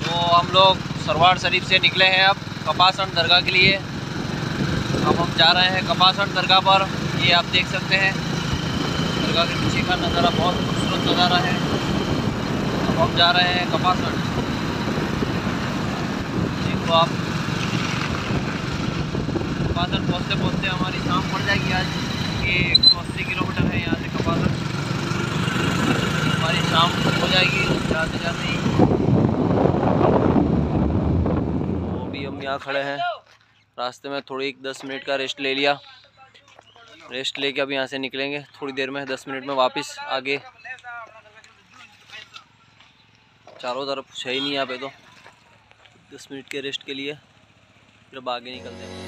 तो हम लोग सरवार शरीफ से निकले हैं अब कपासन दरगाह के लिए। अब हम जा रहे हैं कपासन दरगाह पर। ये आप देख सकते हैं दरगाह के पीछे का नज़ारा, बहुत खूबसूरत नज़ारा है। अब हम जा रहे हैं कपासन। देखो आप, कपासन पहुँचते पहुँचते हमारी शाम पड़ जाएगी आज। ये 180 किलोमीटर है यहाँ से कपासन। हमारी शाम हो जाएगी जाते जाते ही। तो अभी हम यहाँ खड़े हैं रास्ते में, थोड़ी 10 मिनट का रेस्ट ले लिया। रेस्ट लेके अब यहाँ से निकलेंगे थोड़ी देर में, 10 मिनट में वापस आगे। चारों तरफ है ही नहीं यहाँ पे, तो 10 मिनट के रेस्ट के लिए फिर अब आगे निकलते हैं।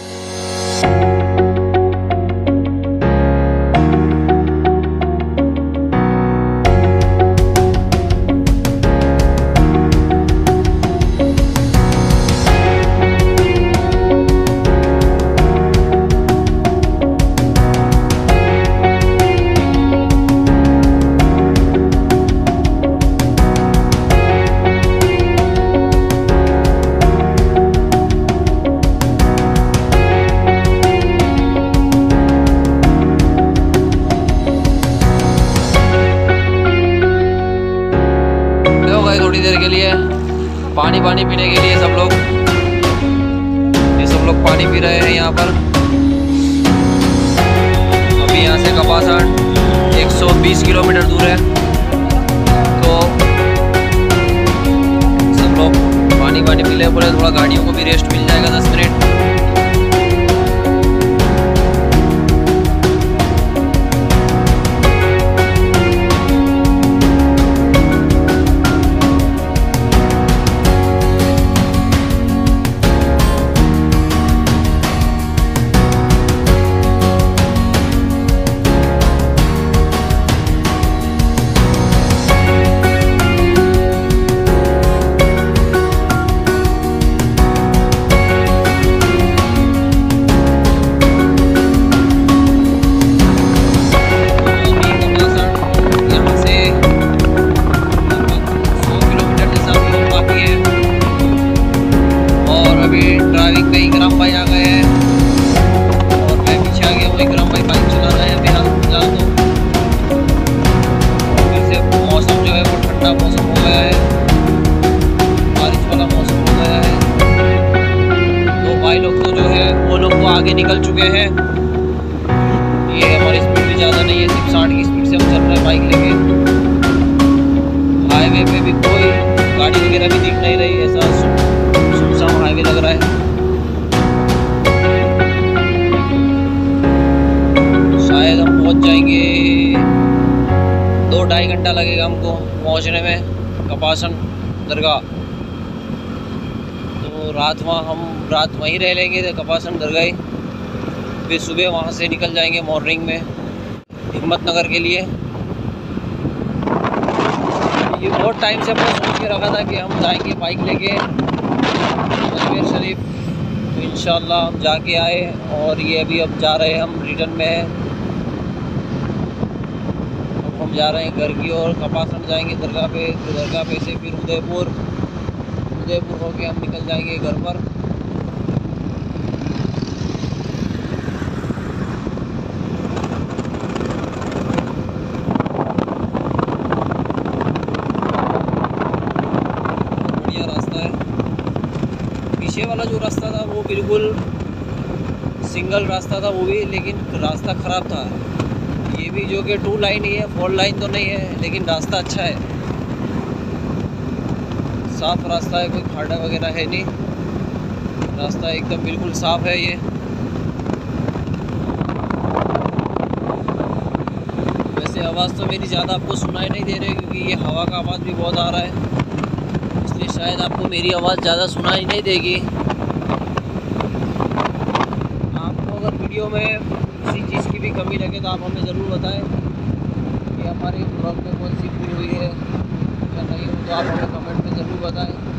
थोड़ी देर के लिए पानी पीने के लिए सब लोग पानी पी रहे हैं यहाँ पर। अभी यहाँ से कपासन 120 किलोमीटर दूर है, तो सब लोग पानी पी ले बोले, थोड़ा गाड़ियों को भी रेस्ट मिल जाएगा 10 मिनट। ड्राइविंग पे इकराम भाई आ गए हैं और मैं पीछे आ गया हूँ। इकराम भाई बाइक चला रहे हैं फिलहाल। तो फिर से मौसम जो है वो ठंडा मौसम हो गया है, बारिश वाला मौसम हो गया है। तो भाई लोग तो जो है वो लोग तो आगे निकल चुके हैं। ये हमारी स्पीड भी ज़्यादा नहीं है, सिर्फ 60 की स्पीड से हम चल रहे हैं बाइक लेके। हाईवे पे भी कोई गाड़ी वगैरह भी दिख नहीं रही, ऐसा सुनसान हाईवे लग रहा है। शायद हम पहुंच जाएंगे, 2-2.5 घंटा लगेगा हमको पहुंचने में कपासन दरगाह। तो हम रात वहीं रह लेंगे कपासन दरगाह, फिर सुबह वहां से निकल जाएंगे मॉर्निंग में हिम्मतनगर के लिए। ये बहुत टाइम से हमने सोच के रखा था कि हम जाएंगे बाइक लेके अजमेर शरीफ, तो इंशाल्लाह हम जाके आए। और ये अभी अब जा रहे हैं, हम रिटर्न में हैं। अब हम जा रहे हैं घर की ओर। कपासन जाएंगे दरगाह पे, फिर दरगाह पे से फिर उदयपुर होके हम निकल जाएंगे घर पर। बढ़िया रास्ता है। पीछे वाला जो रास्ता था वो बिल्कुल सिंगल रास्ता था वो भी, लेकिन रास्ता ख़राब था। ये भी जो कि 2 लाइन ही है, 4 लाइन तो नहीं है, लेकिन रास्ता अच्छा है, साफ रास्ता है, कोई खाड़ा वगैरह है नहीं, रास्ता एकदम बिल्कुल साफ है। ये वैसे आवाज़ तो मेरी ज़्यादा आपको सुनाई नहीं दे रही, क्योंकि ये हवा का आवाज़ भी बहुत आ रहा है, इसलिए शायद आपको मेरी आवाज़ ज़्यादा सुनाई नहीं देगी। आपको अगर वीडियो में किसी चीज़ की भी कमी लगे तो आप हमें ज़रूर बताएं कि हमारे ब्लॉग में कौन सी भूल हुई है या नहीं हो, तो आप हमें कमेंट में ज़रूर बताएं।